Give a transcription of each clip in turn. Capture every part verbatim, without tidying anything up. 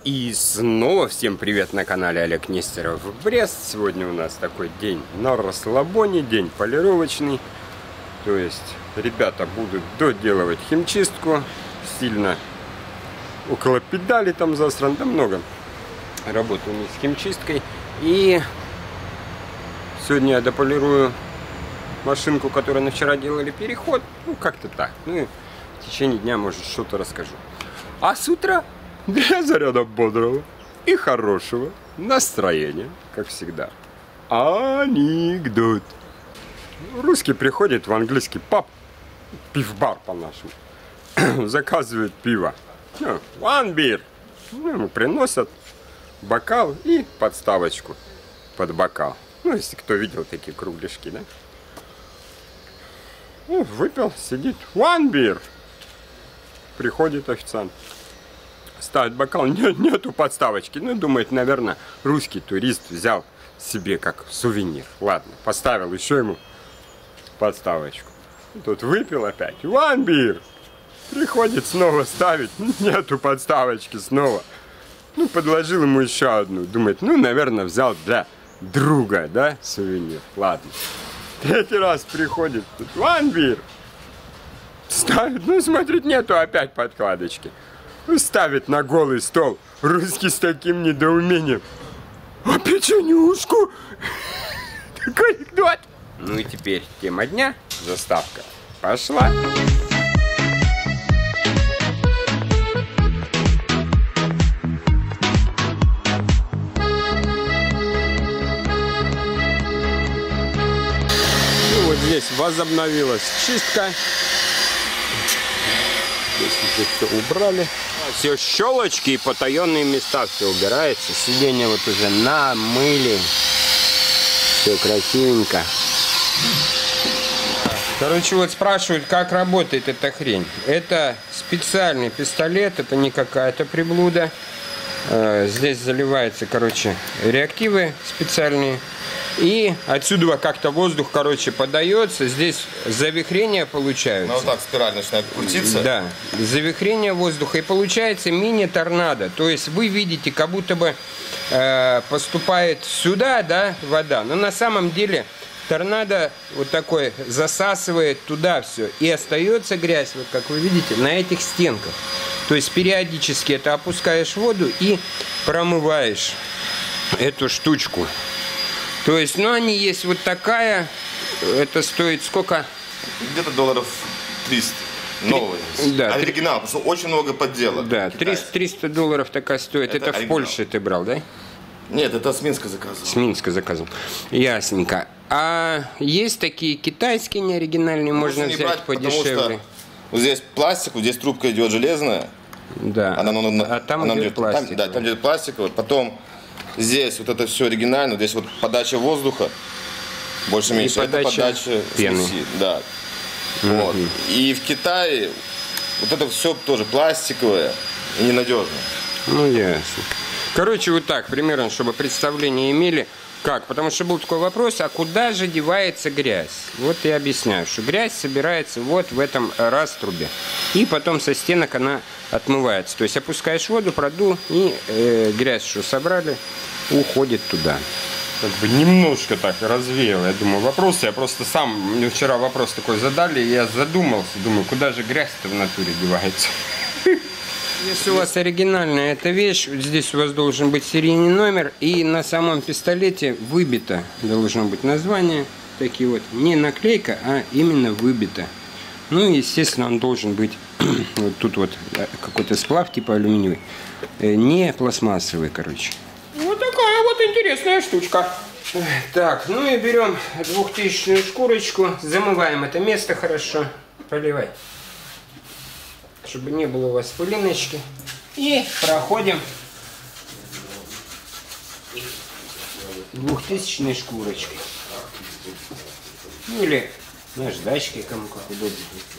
И снова всем привет на канале Олег Нестеров Брест. Сегодня у нас такой день на расслабоне, день полировочный. То есть ребята будут доделывать химчистку. Сильно около педали там засран, да много работы у них с химчисткой. И сегодня я дополирую машинку, которую на вчера делали переход. Ну как-то так. Ну и в течение дня, может, что-то расскажу. А с утра для заряда бодрого и хорошего настроения, как всегда, анекдот. Русский приходит в английский паб, пивбар по-нашему, заказывает пиво. Ну, one beer. Ну, ему приносят бокал и подставочку под бокал. Ну, если кто видел такие кругляшки, да? Ну, выпил, сидит, one beer. Приходит официант. Ставит бокал, нет, нету подставочки. Ну, думает, наверное, русский турист взял себе как сувенир. Ладно, поставил еще ему подставочку. Тут выпил опять. One beer. Приходит снова ставить, нету подставочки снова. Ну, подложил ему еще одну. Думает, ну, наверное, взял для друга, да, сувенир. Ладно. Третий раз приходит, тут one beer. Ставит, ну, смотрит, нету опять подкладочки. Ставит на голый стол. Русский с таким недоумением. А печенюшку? Такой анекдот. Ну и теперь тема дня. Заставка пошла. Ну вот здесь возобновилась чистка. Здесь все убрали. Все щелочки и потаенные места все убирается. Сиденье вот уже намыли. Все красивенько. Короче, вот спрашивают, как работает эта хрень. Это специальный пистолет, это не какая-то приблуда. Здесь заливается, короче, реактивы специальные. И отсюда как-то воздух, короче, подается. Здесь завихрения получаются. Ну вот так спираль начинает крутиться. Да, завихрение воздуха. И получается мини-торнадо. То есть вы видите, как будто бы э, поступает сюда, да, вода. Но на самом деле торнадо вот такой засасывает туда все. И остается грязь, вот как вы видите, на этих стенках. То есть периодически это опускаешь в воду и промываешь эту штучку. То есть, ну, они есть вот такая, это стоит сколько? Где-то долларов триста. Новый. Да, оригинал, потому что очень много подделок. Да, триста долларов такая стоит. Это, это в Польше ты брал, да? Нет, это с Минска заказывал. С Минска заказывал. Ясненько. А есть такие китайские неоригинальные, можно взять брать, подешевле. Вот здесь пластик, вот здесь трубка идет железная. Да. Она, она, она, а там она идет идет пластик. Там, да, там идет пластик. Вот, потом здесь вот это все оригинально, здесь вот подача воздуха, больше-меньше, это подача пены. Смеси, да. Mm-hmm. Вот. И в Китае вот это все тоже пластиковое и ненадежное. Ну ясно. Короче, вот так, примерно, чтобы представление имели, как, потому что был такой вопрос, а куда же девается грязь? Вот я объясняю, что грязь собирается вот в этом раструбе, и потом со стенок она отмывается. То есть опускаешь воду, продул, и э, грязь, что собрали, уходит туда. Как бы немножко так развеял, я думаю, вопрос. Я просто сам, мне вчера вопрос такой задали, и я задумался, думаю, куда же грязь-то в натуре девается? Если у вас оригинальная эта вещь, здесь у вас должен быть серийный номер, и на самом пистолете выбито должно быть название, такие вот, не наклейка, а именно выбито. Ну и, естественно, он должен быть, вот тут вот какой-то сплав типа алюминиевый, не пластмассовый, короче. Вот такая вот интересная штучка. Так, ну и берем двухтысячную шкурочку, замываем это место хорошо, проливай, чтобы не было у вас пылиночки. И проходим двухтысячной шкурочкой. Ну или наждачкой, кому как удобно.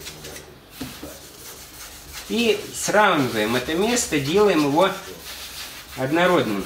И сравниваем это место, делаем его однородным.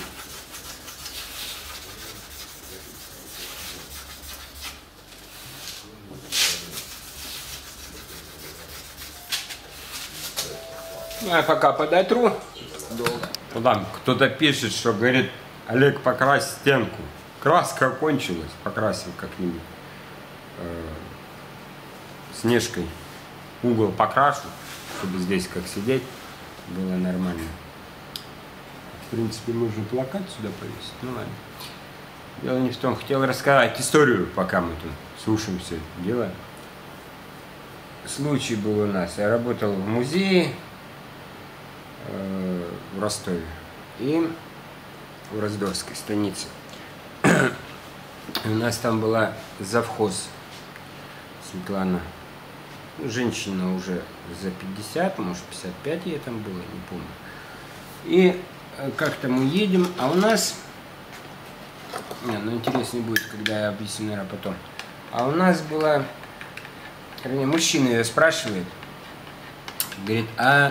Ну, я пока подотру. Долго. Ну, там кто-то пишет, что, говорит, Олег, покрась стенку. Краска кончилась, покрасил как-нибудь. Э, снежкой угол покрашу, чтобы здесь как сидеть было нормально. В принципе, можно плакат сюда повесить. Ну ладно. Дело не в том, хотел рассказать историю, пока мы тут слушаем все это дело. Случай был у нас. Я работал в музее э, в Ростове и в Раздорской станице. У нас там была завхоз Светлана. Женщина уже за пятьдесят, может пятьдесят пять ей там было, не помню. И как-то мы едем, а у нас... Не, ну интереснее будет, когда я объясню, наверное, потом. А у нас была... Вернее, мужчина ее спрашивает. Говорит, а...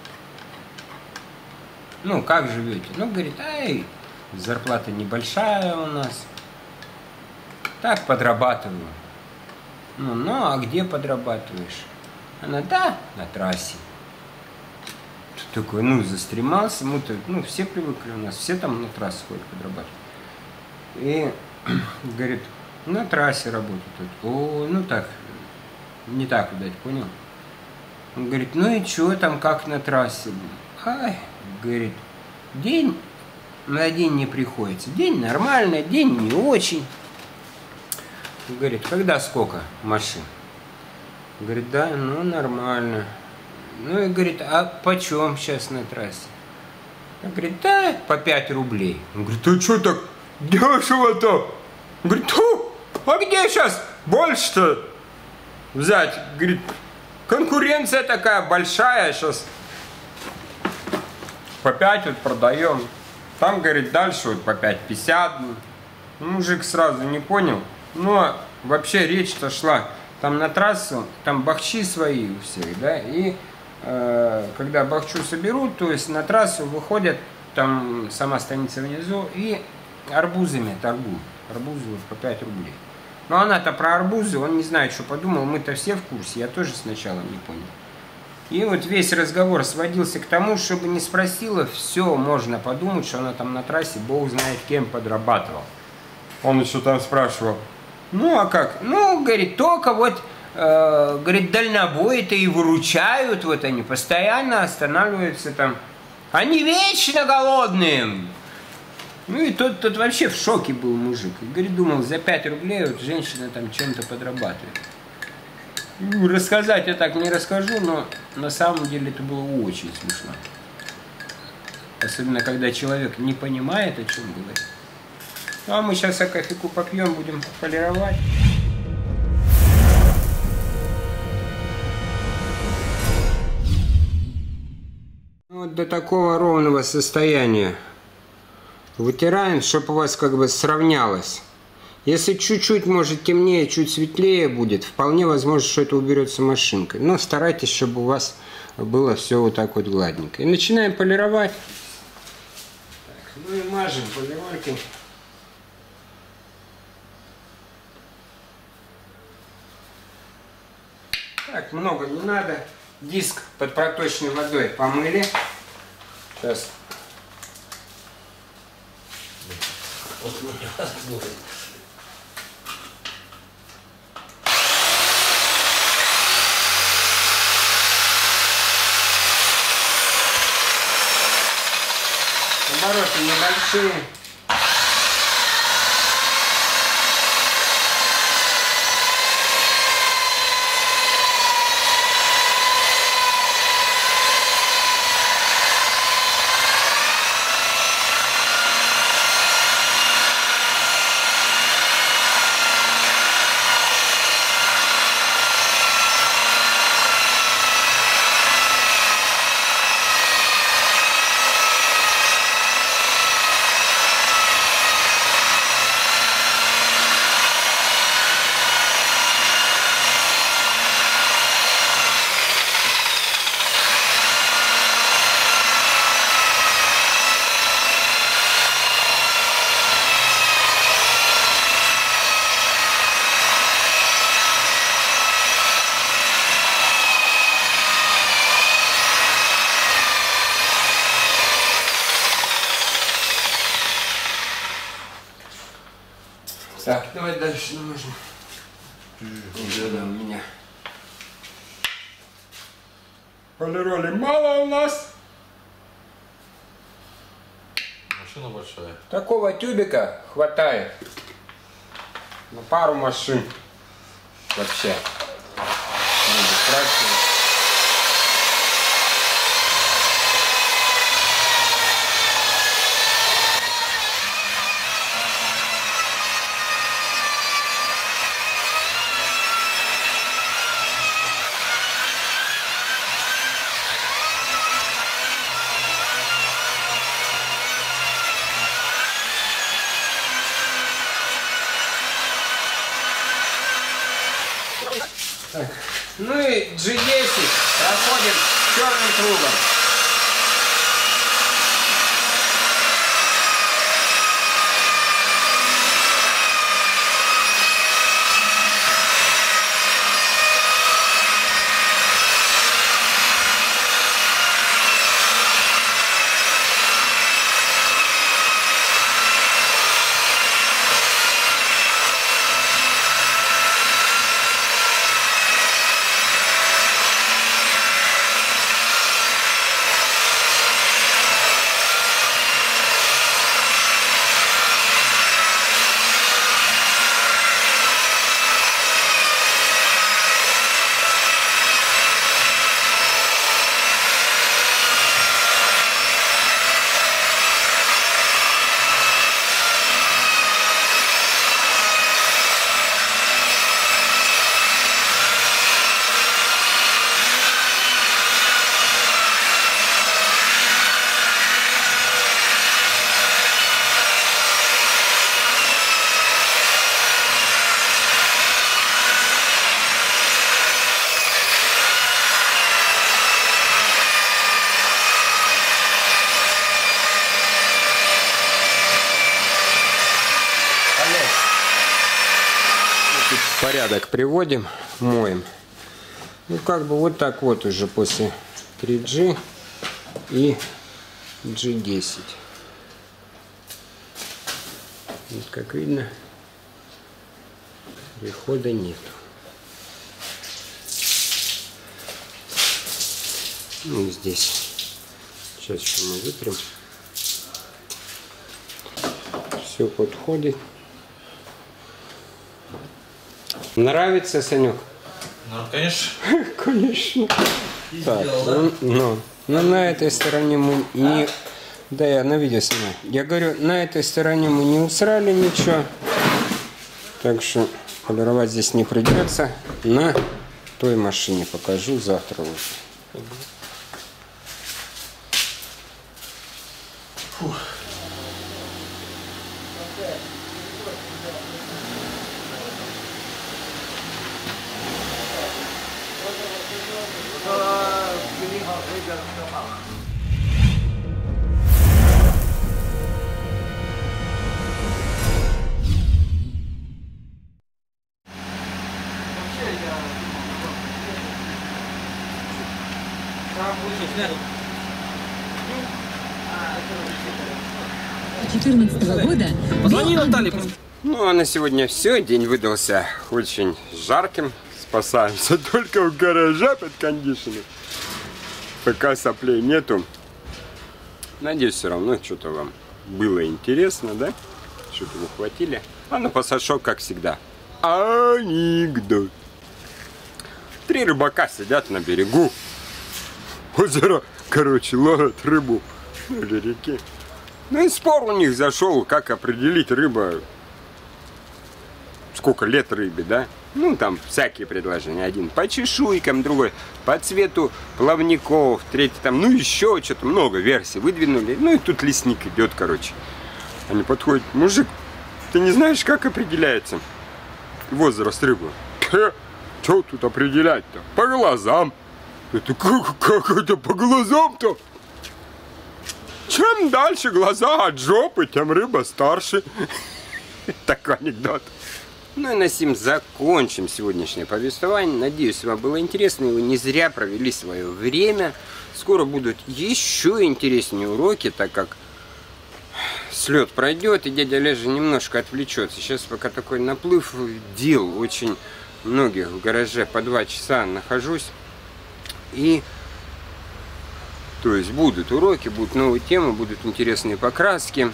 Ну, как живете? Ну, говорит, ай, зарплата небольшая у нас. Так, подрабатываю. Ну, ну, а где подрабатываешь? Она, да, на трассе. Ты такой, ну, застремался, мы-то, ну, все привыкли у нас, все там на трассе ходят подрабатывать. И говорит, на трассе работают. О, ну так, не так, видать, понял? Он говорит, ну и что там, как на трассе? Ай, говорит, день на день не приходится. День нормальный, день не очень. Говорит, когда сколько машин? Говорит, да, ну нормально. Ну и говорит, а почем сейчас на трассе? Он говорит, да, по пять рублей. Он говорит, а что так дешево-то? Он говорит, Ту, а где сейчас больше-то взять? Говорит, конкуренция такая большая сейчас. По пять вот продаем. Там, говорит, дальше вот по пять пятьдесят. Мужик сразу не понял. Но вообще речь-то шла. Там на трассу, там бахчи свои у всех, да, и э, когда бахчу соберут, то есть на трассу выходят, там сама станица внизу, и арбузами торгуют. Арбузы вот по пять рублей. Но она-то про арбузы, он не знает, что подумал, мы-то все в курсе, я тоже сначала не понял. И вот весь разговор сводился к тому, чтобы не спросила, все, можно подумать, что она там на трассе, бог знает кем подрабатывал. Он еще там спрашивал, ну а как? Ну, говорит, только вот, э, говорит, дальнобои-то и выручают, вот они постоянно останавливаются там. Они вечно голодные. Ну и тот, тот вообще в шоке был мужик. И, говорит, думал, за пять рублей вот женщина там чем-то подрабатывает. Ну, рассказать я так не расскажу, но на самом деле это было очень смешно. Особенно, когда человек не понимает, о чем говорит. Ну, а мы сейчас кофейку попьем, будем полировать. Вот до такого ровного состояния вытираем, чтобы у вас как бы сравнялось. Если чуть-чуть, может, темнее, чуть светлее будет, вполне возможно, что это уберется машинкой. Но старайтесь, чтобы у вас было все вот так вот гладненько. И начинаем полировать. Так, ну и мажем полировкой. Так, много не надо. Диск под проточной водой помыли. Сейчас. Обороты небольшие. Так, давай дальше наложим. Где у меня? Полироли мало у нас. Машина большая. Такого тюбика хватает на пару машин вообще. Так. Ну и джи десять проходим черным кругом. Порядок приводим, моем. Ну как бы вот так вот уже после три джи и джи десять. Вот как видно, перехода нет. Ну и здесь. Сейчас еще мы вытрем. Все подходит. Нравится, Санек? Ну, конечно. Конечно. Так, ну, ну, ну, на этой стороне мы не... Да, я на видео снимаю. Я говорю, на этой стороне мы не усрали ничего. Так что полировать здесь не придется. На той машине покажу завтра уже. Фух. четырнадцатого года. Позвони Наталье. Ну а на сегодня все. День выдался очень жарким. Спасаемся только в гараже под кондишеном. Пока соплей нету. Надеюсь, все равно что-то вам было интересно, да? Что-то вы хватили. А на пасашок, как всегда. Анекдот. Три рыбака сидят на берегу озера, короче, ловят рыбу или реки. Ну и спор у них зашел, как определить рыба, сколько лет рыбе, да? Ну, там всякие предложения. Один по чешуйкам, другой по цвету плавников, третий там, ну еще что-то, много версий выдвинули. Ну и тут лесник идет, короче. Они подходят: мужик, ты не знаешь, как определяется возраст рыбы? Что тут определять-то? По глазам. Это как, как это по глазам-то? Чем дальше глаза от жопы, тем рыба старше. Такой анекдот. Ну и на сим закончим сегодняшнее повествование. Надеюсь, вам было интересно, и вы не зря провели свое время. Скоро будут еще интереснее уроки, так как слет пройдет, и дядя Лежа немножко отвлечется. Сейчас пока такой наплыв дел, очень многих в гараже по два часа нахожусь. И, то есть, будут уроки, будут новые темы, будут интересные покраски.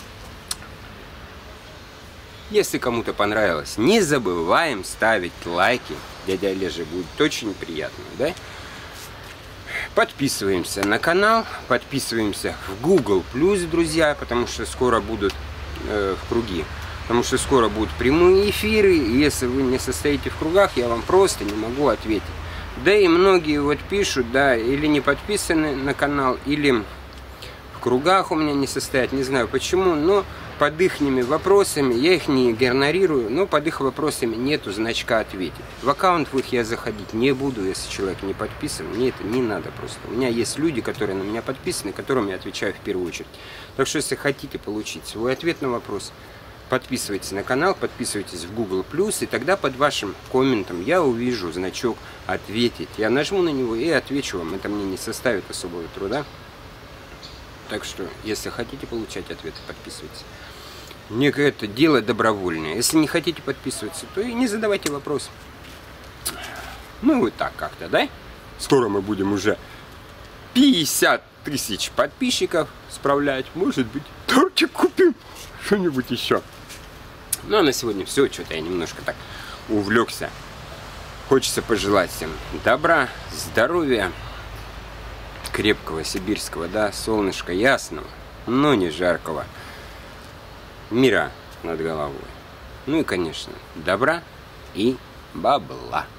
Если кому-то понравилось, не забываем ставить лайки. Дядя Лежа будет очень приятно, да? Подписываемся на канал, подписываемся в Google Plus, друзья, потому что скоро будут э, в круги. Потому что скоро будут прямые эфиры, и если вы не состоите в кругах, я вам просто не могу ответить. Да и многие вот пишут, да, или не подписаны на канал, или в кругах у меня не состоят, не знаю почему, но под их вопросами, я их не игнорирую, но под их вопросами нету значка «Ответить». В аккаунт в их я заходить не буду, если человек не подписан, мне это не надо просто. У меня есть люди, которые на меня подписаны, которым я отвечаю в первую очередь. Так что, если хотите получить свой ответ на вопрос, подписывайтесь на канал, подписывайтесь в Google Plus, и тогда под вашим комментом я увижу значок «Ответить». Я нажму на него и отвечу вам, это мне не составит особого труда. Так что, если хотите получать ответы, подписывайтесь. Не это дело добровольное. Если не хотите подписываться, то и не задавайте вопрос. Ну, вот так как-то, да? Скоро мы будем уже пятьдесят тысяч подписчиков справлять. Может быть, тортик купим, что-нибудь еще. Ну, а на сегодня все. Что-то я немножко так увлекся. Хочется пожелать всем добра, здоровья, крепкого сибирского, да, солнышка ясного, но не жаркого, мира над головой. Ну и, конечно, добра и бабла.